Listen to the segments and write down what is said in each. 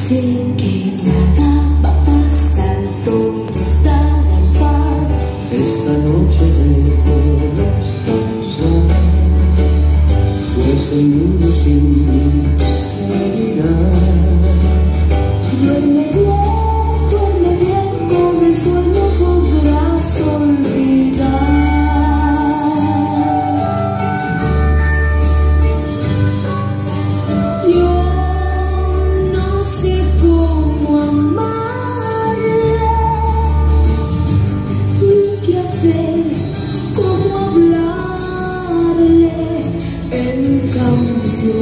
Sé que nada va a pasar, todo estará en paz. Esta noche debo descansar, pues el mundo sin mí seguirá. Duerme bien, con el sueño podrás olvidar. Yo no sé cómo amarle, ni qué hacer, cómo hablarle. En cambio,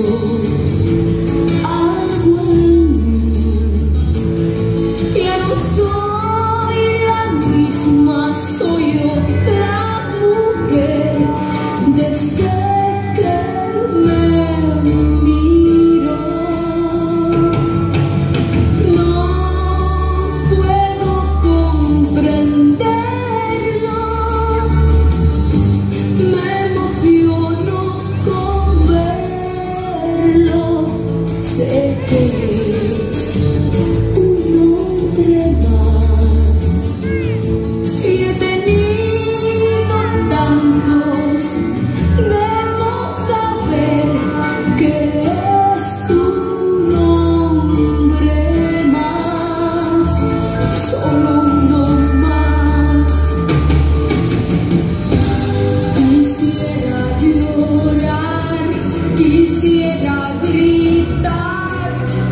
algo en mí, ya no soy la misma, soy otra mujer. Desde que él me miró, no puedo comprenderlo. Me emociono con verlo. Sé que es un hombre más, y he tenido tantos. Debo saber que es un hombre más, solo uno más. Quisiera llorar, quisiera gritar,